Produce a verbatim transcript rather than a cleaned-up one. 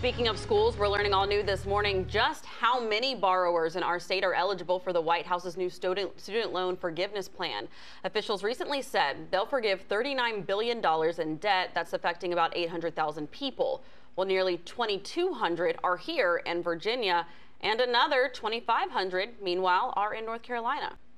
Speaking of schools, we're learning all new this morning just how many borrowers in our state are eligible for the White House's new student, student loan forgiveness plan. Officials recently said they'll forgive thirty-nine billion dollars in debt that's affecting about eight hundred thousand people. Well, nearly twenty-two hundred are here in Virginia, and another twenty-five hundred, meanwhile, are in North Carolina.